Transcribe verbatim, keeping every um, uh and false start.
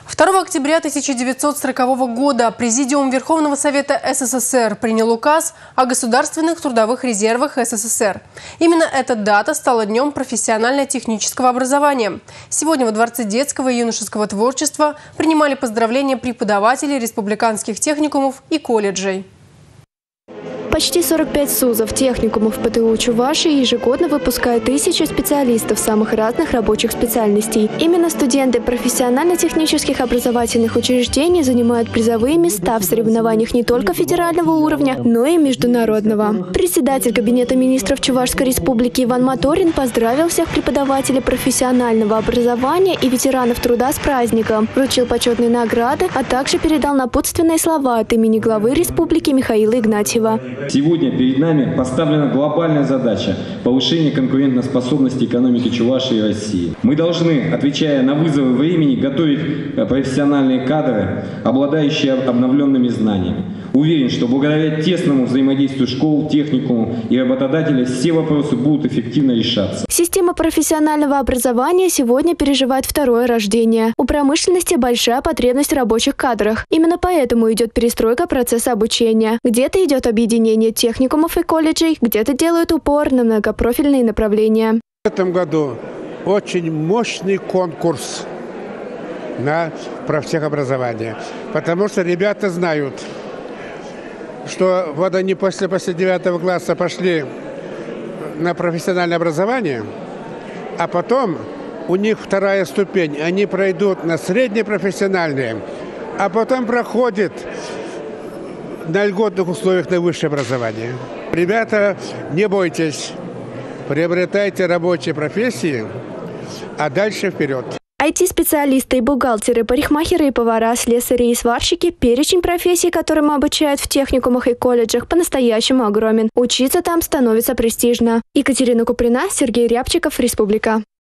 второго октября тысяча девятьсот сорокового года Президиум Верховного Совета СССР принял указ о государственных трудовых резервах СССР. Именно эта дата стала днем профессионально-технического образования. Сегодня во Дворце детского и юношеского творчества принимали поздравления преподавателей республиканских техникумов и колледжей. Почти сорок пять СУЗов, техникумов ПТУ Чувашии ежегодно выпускают тысячи специалистов самых разных рабочих специальностей. Именно студенты профессионально-технических образовательных учреждений занимают призовые места в соревнованиях не только федерального уровня, но и международного. Председатель Кабинета министров Чувашской республики Иван Моторин поздравил всех преподавателей профессионального образования и ветеранов труда с праздником, вручил почетные награды, а также передал напутственные слова от имени главы республики Михаила Игнатьева. Сегодня перед нами поставлена глобальная задача повышения конкурентоспособности экономики Чувашии и России. Мы должны, отвечая на вызовы времени, готовить профессиональные кадры, обладающие обновленными знаниями. Уверен, что благодаря тесному взаимодействию школ, техникумов и работодателей все вопросы будут эффективно решаться. Система профессионального образования сегодня переживает второе рождение. У промышленности большая потребность в рабочих кадрах. Именно поэтому идет перестройка процесса обучения. Где-то идет объединение техникумов и колледжей, где-то делают упор на многопрофильные направления. В этом году очень мощный конкурс на профтехобразование, потому что ребята знают, что вот они после, после девятого класса пошли на профессиональное образование, а потом у них вторая ступень, они пройдут на среднепрофессиональное, а потом проходят на льготных условиях на высшее образование. Ребята, не бойтесь, приобретайте рабочие профессии, а дальше вперед. ай ти-специалисты и бухгалтеры, парикмахеры и повара, слесари и сварщики – перечень профессий, которым обучают в техникумах и колледжах, по-настоящему огромен. Учиться там становится престижно. Екатерина Куприна, Сергей Рябчиков, Республика.